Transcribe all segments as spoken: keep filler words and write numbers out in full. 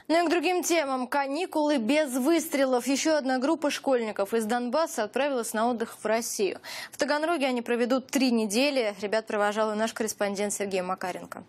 Ну и к другим темам. Каникулы без выстрелов. Еще одна группа школьников из Донбасса отправилась на отдых в Россию. В Таганроге они проведут три недели. Ребят провожал и наш корреспондент Сергей Макаренко.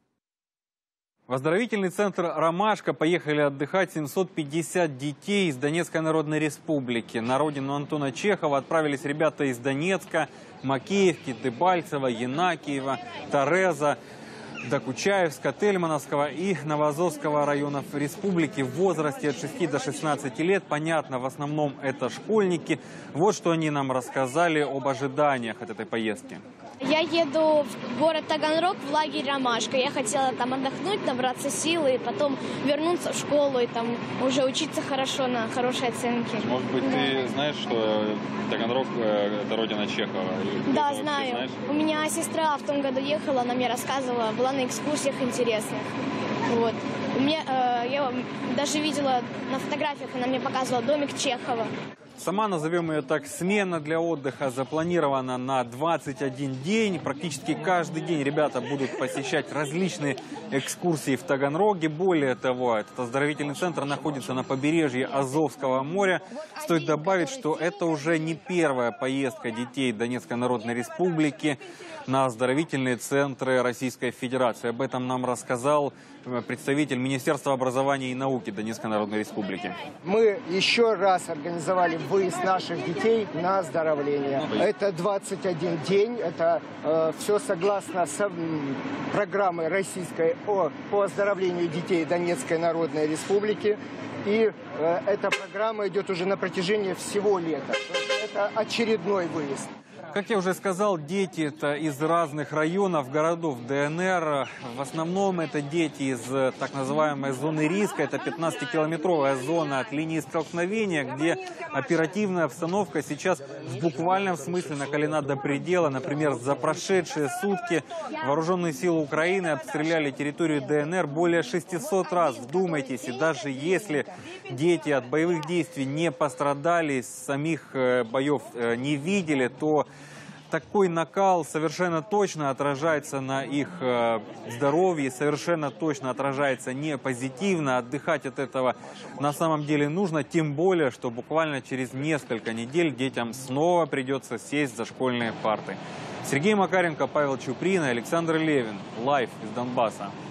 В оздоровительный центр «Ромашка» поехали отдыхать семьсот пятьдесят детей из Донецкой Народной Республики. На родину Антона Чехова отправились ребята из Донецка, Макеевки, Дебальцева, Янакиева, Тореза, Докучаевска, Тельмановского и Новоазовского районов республики в возрасте от шести до шестнадцати лет. Понятно, в основном это школьники. Вот что они нам рассказали об ожиданиях от этой поездки. Я еду в город Таганрог, в лагерь «Ромашка». Я хотела там отдохнуть, набраться силы, и потом вернуться в школу и там уже учиться хорошо, на хорошие оценки. Может быть, да. Ты знаешь, что Таганрог – это родина Чехова? Да, знаю. Знаешь? У меня сестра в том году ехала, она мне рассказывала, была на экскурсиях интересных. Вот. У меня, э, я даже видела на фотографиях, она мне показывала домик Чехова. Сама, назовем ее так, смена для отдыха запланирована на двадцать один день. Практически каждый день ребята будут посещать различные экскурсии в Таганроге. Более того, этот оздоровительный центр находится на побережье Азовского моря. Стоит добавить, что это уже не первая поездка детей Донецкой Народной Республики на оздоровительные центры Российской Федерации. Об этом нам рассказал представитель Министерства образования и науки Донецкой Народной Республики. Мы еще раз организовали выезд наших детей на оздоровление. Это двадцать один день. Это э, все согласно с м, программой российской о, по оздоровлению детей Донецкой Народной Республики. И э, эта программа идет уже на протяжении всего лета. Это очередной выезд. Как я уже сказал, дети это из разных районов, городов ДНР. В основном это дети из так называемой зоны риска. Это пятнадцатикилометровая зона от линии столкновения, где оперативная обстановка сейчас в буквальном смысле накалена до предела. Например, за прошедшие сутки вооруженные силы Украины обстреляли территорию ДНР более шестисот раз. Вдумайтесь, и даже если дети от боевых действий не пострадали, самих боев не видели, то такой накал совершенно точно отражается на их э, здоровье, совершенно точно отражается не позитивно. Отдыхать от этого на самом деле нужно, тем более, что буквально через несколько недель детям снова придется сесть за школьные парты. Сергей Макаренко, Павел Чуприн, Александр Левин. Лайв из Донбасса.